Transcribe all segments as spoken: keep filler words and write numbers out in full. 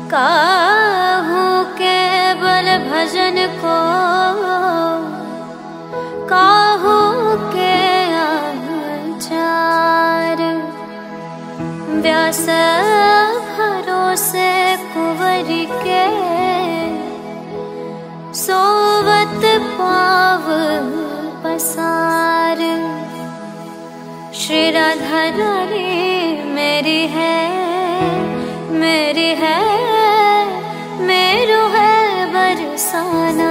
काहू केवल भजन को, काहू के आचार। व्यास भरोसे कुंवर के, सोवत पाव पसार। श्री राधा रानी मेरी है, मेरी है, मेरो है बरसाना।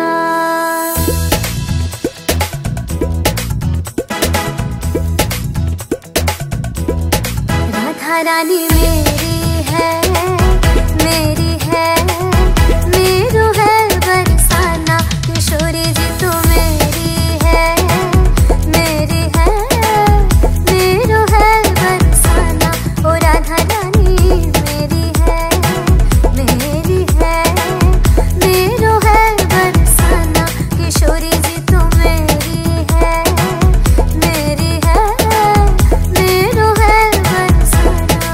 राधा रानी मेरी है, मेरी है, मेरो है बरसाना। किशोरी जी तो मेरी है, मेरी है, मेरो है बरसाना। ओ राधा रानी मेरी है, मेरी है, मेरो है बरसाना। किशोरी जी तो मेरी है, मेरी है, मेरो है बरसाना।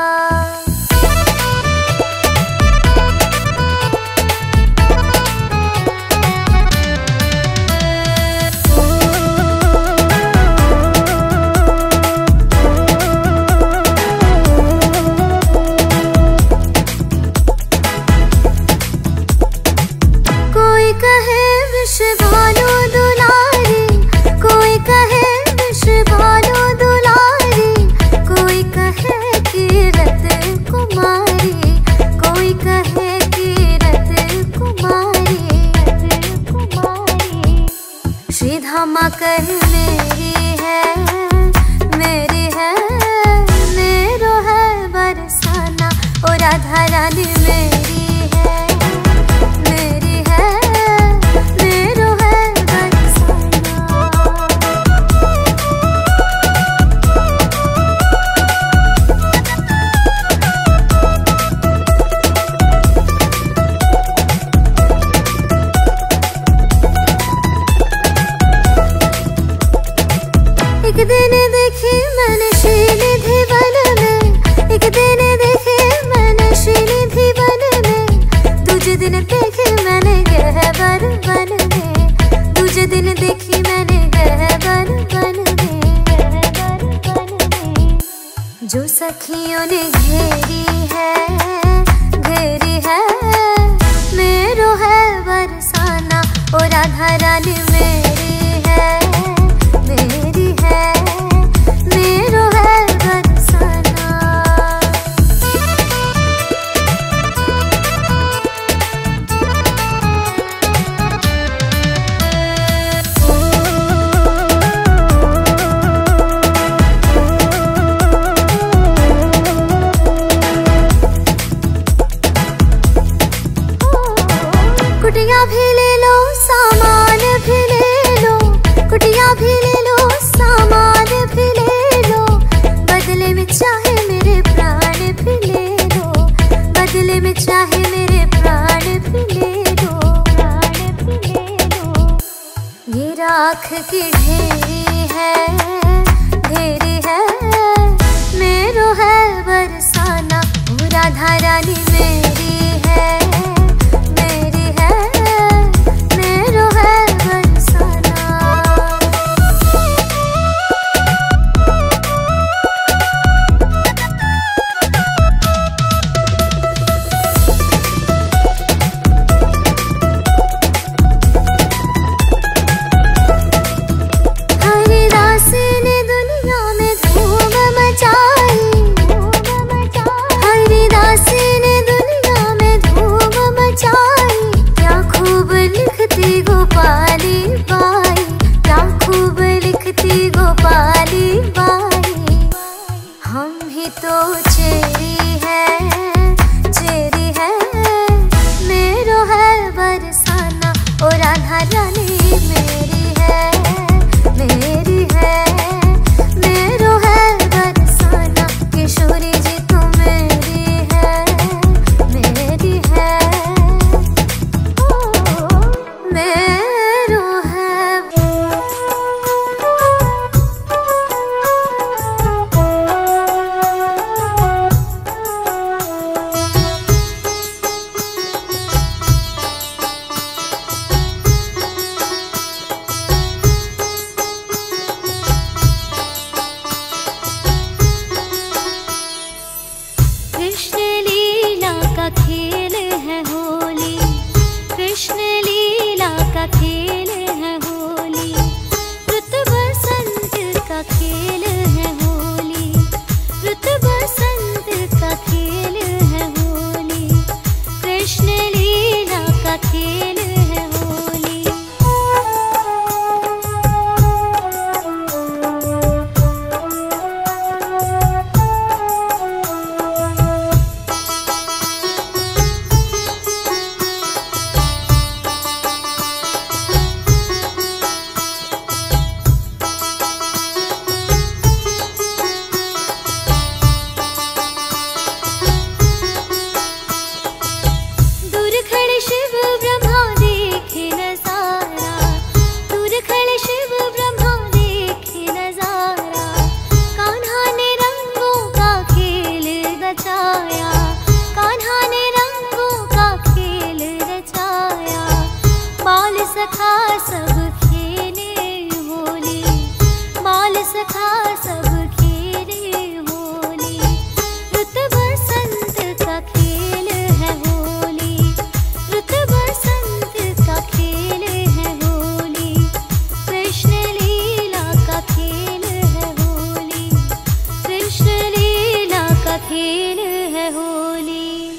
कोई कहे विष भानु दुलारी, कोई कहे विष भानु दुलारी। कोई कहे कीरत कुमारी, कोई कहे कीरत कुमारी, कुमारी। श्री धामा कहे मेरी है, मेरी है, मेरो है बरसाना। ओ राधा रानी मेरी है, मेरी है, मेरो है बरसाना। एक दिन देखी मैंने श्रीनिधि वन में, एक दिन देखी मैंने श्रीनिधि वन में। दूजे दिन देखी मैंने गहवर वन में, दूजे दिन देखी मैंने गहवर वन में, गहवर वन में। जो सखियों ने घेरी है, घेरी है, मेरो है बरसाना। ओ राधा रानी मेरी है, मेरी है, मेरो है बरसाना। कुटिया भी ले लो, सामान भी ले लो, कुटिया भी ले लो, सामान भी ले लो। बदले में चाहे मेरे प्राण भी ले लो, बदले में चाहे मेरे प्राण भी ले लो, प्राण भी ले लो। ये राख की ढेरी है, ढेरी है, मेरो है बरसाना। ओ राधा रानी मेरी है, मेरी है, मेरो है बरसाना। हरिदास ने दुनिया में धूम मचाई, हरिदास ने दुनिया कृष्ण लीला का खेल है होली, कृष्ण लीला का खेल है होली, रुत बसंत का खेल है होली, रुत बसंत का खेल है होली, कृष्ण लीला का खेल है होली। सखा सब खेले होली, बाल सखा सब खेले होली, रुत बसंत का खेल है होली, रुत बसंत का खेल है होली, कृष्ण लीला का खेल है होली, कृष्ण लीला का खेल है होली।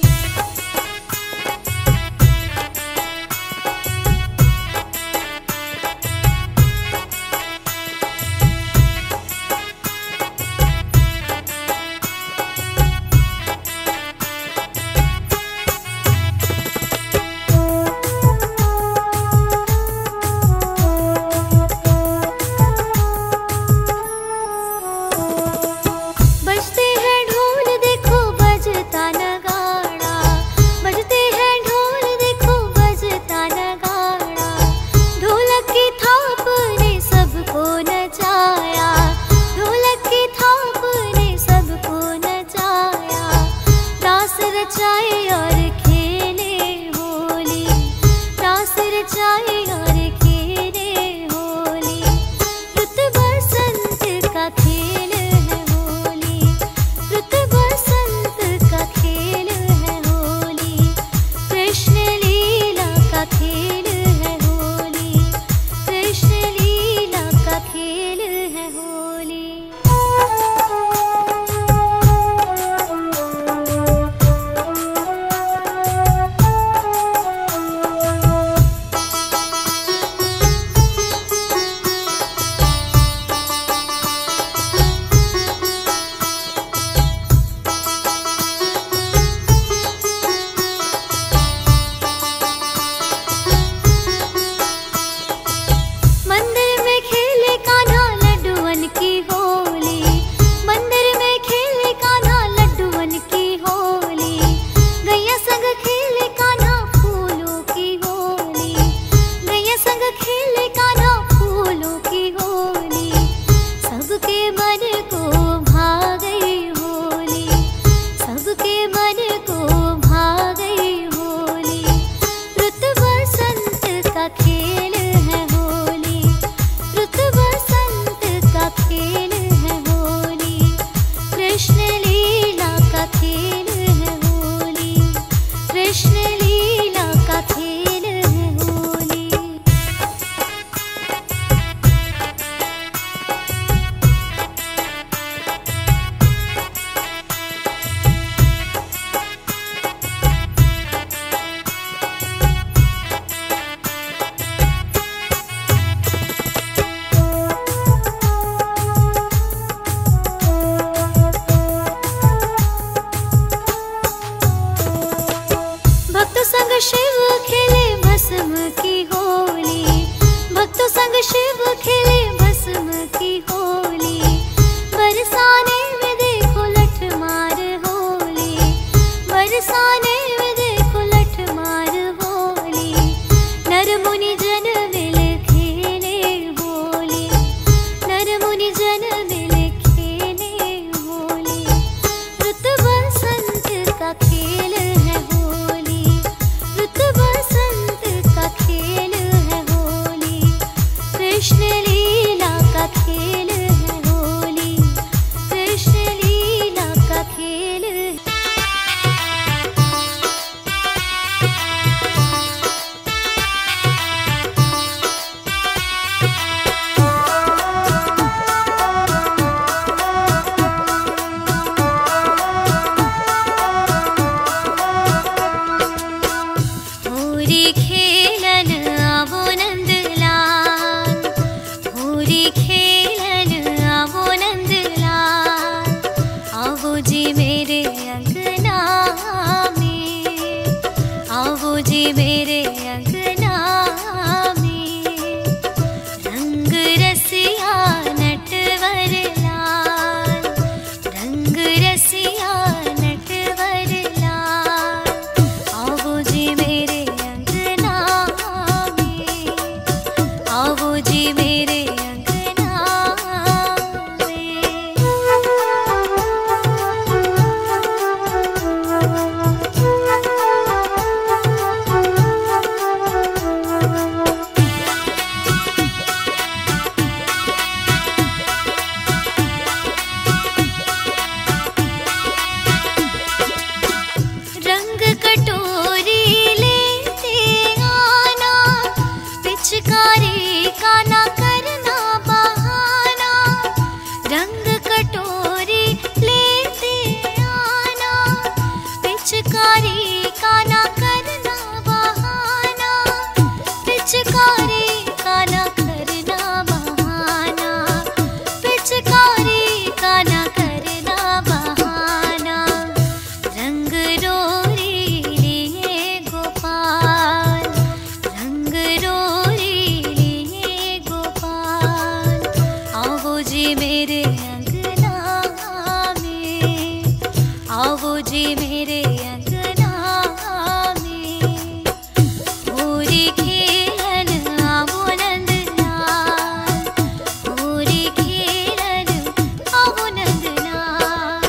बजते हैं ढोल देखो बजता नगाड़ा, बजते हैं ढोल देखो बजता नगाड़ा, ढोलक की थाप ने सबको नचाया, ढोलक की थाप ने सबको नचाया, रास रचाए और खेले होली, रास रचाए और खेले होली, रुत बसंत का खेल है होली, रुत बसंत का खेल है होली, कृष्ण लीला का खेल है होली, कृष्ण लीला का खेल है होली। मंदिर में खेले कान्हा लड्डूअन की होली, मंदिर में खेले कान्हा लड्डूअन की होली, गैया संग खेले कान्हा फूलों की होली, गैया संग खेले कान्हा फूलों की होली, सबके मन को भा गई होली, सबके मन को भा गई होली, रुत बसंत का खेल है होली, रुत बसंत का खेल है होली, कृष्ण लीला का खेल है होली, कृष्ण लीला का खेल है होली। भक्तों संग शिव खेले भस्म की होली, भक्तों संग शिव खेले भस्म की होली, बरसाने में देखो लठ मार होली, बरसाने में देखो लठ मार होली, नर मुनि जन मिल खेले होली, नर मुनि जन मिल खेले होली, रुत बसंत का खेल है होली, रुत बसंत का खेल है होली, कृष्ण लीला का खेल है होली, कृष्ण लीला का खेल है। मेरे अंगना में, होरी खेलन आवो नंदलाल, होरी खेलन आवो नंदलाल।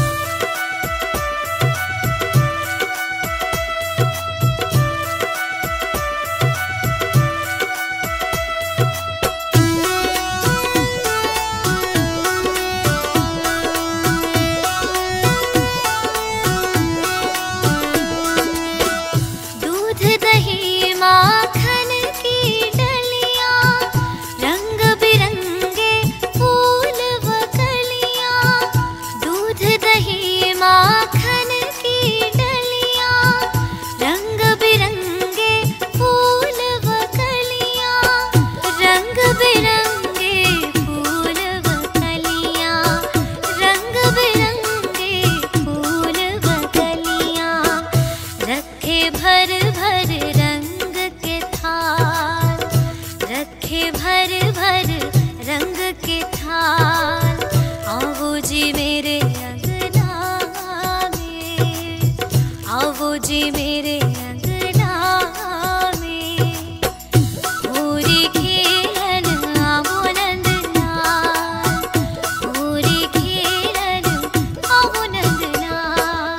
दूध दही माखन की डलियां, रंग बिरंगे फूल व कलियां। दूध दही माखन की डलियां, रंग बिरंगे फूल व कलियां। रंग बिरंगे फूल व कलियां, रंग बिरंगे फूल व कलियां। रखे भर भर रंग के थाल, रखे भर भर रंग के थाल। आवो जी मेरे अंगना में, आवो जी मेरे अंगना में, होरी खेलन आवो नंदलाल, होरी खेलन आवो नंदलाल।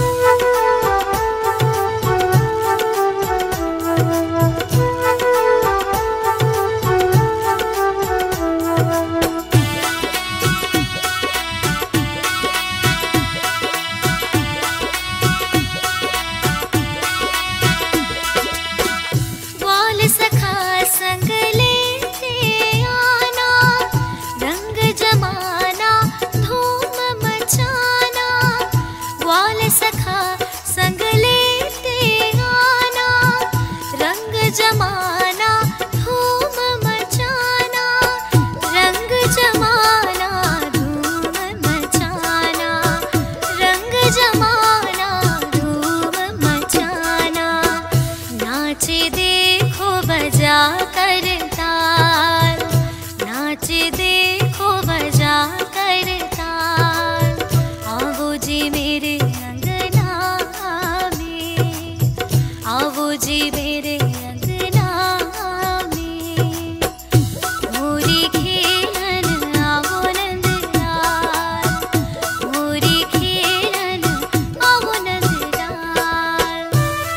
ग्वाल सखा संग लेते आना, रंग जमाना धूम मचाना। ग्वाल सखा संग लेते आना, रंग जमाना धूम मचाना। रंग जमाना धूम मचाना, रंग जमाना धूम मचाना। नाचे देखो बजा कर ताल, नाचे देखो बजा कर ताल। आवो जी मेरे अंगना में, आवो जी मेरे अंगना में, होरी खेलन आवो नंदलाल, होरी खेलन आवो नंदलाल।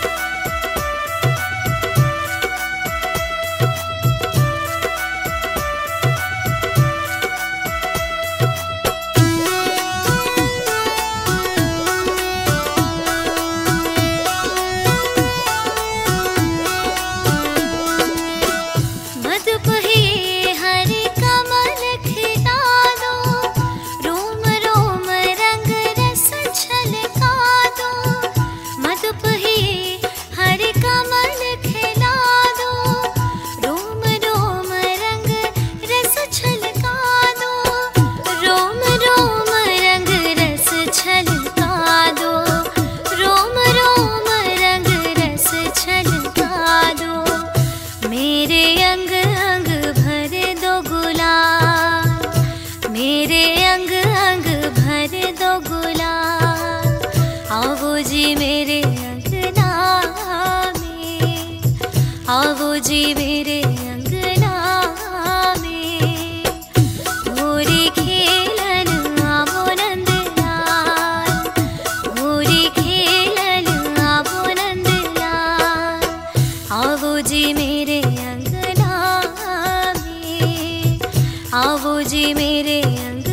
मधुप ही हरि कमल खिला दो, रोम रोम रंग रस छलका दो। मधुप ही हरि कमल खिला दो, रोम रोम रंग रस छलका दो। रोम रोम रंग रस छलका दो, रोम रोम रंग रस छलका दो। मेरे अंग अंग भर दो गुलाल, मेरे अंग अंग भर दो गुलाल। आवो जी मेरे अंगना में, आवो जी मेरे अंगना में, होरी खेलन आवो नंदलाल, होरी खेलन आवो नंदलाल। आवो जी मेरे अंगना में, आवो जी मेरे अंगना